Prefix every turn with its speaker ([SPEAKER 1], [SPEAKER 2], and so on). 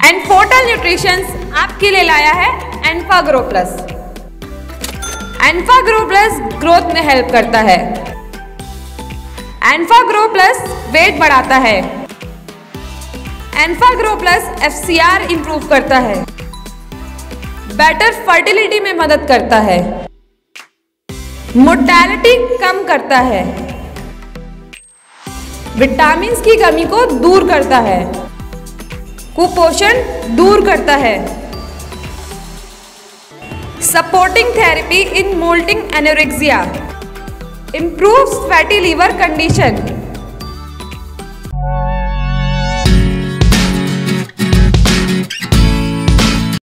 [SPEAKER 1] And Portal nutritions आपके लिए लाया है Enfagro plus. Enfagro plus growth में हेल्प करता है। एनफाग्रो प्लस वेट बढ़ाता है। एनफाग्रो प्लस FCR इंप्रूव करता है। बेटर फर्टिलिटी में मदद करता है। मोर्टेलिटी कम करता है। विटामिन्स की कमी को दूर करता है। कुपोषण दूर करता है। Supporting therapy in moulting anorexia, improves fatty liver condition,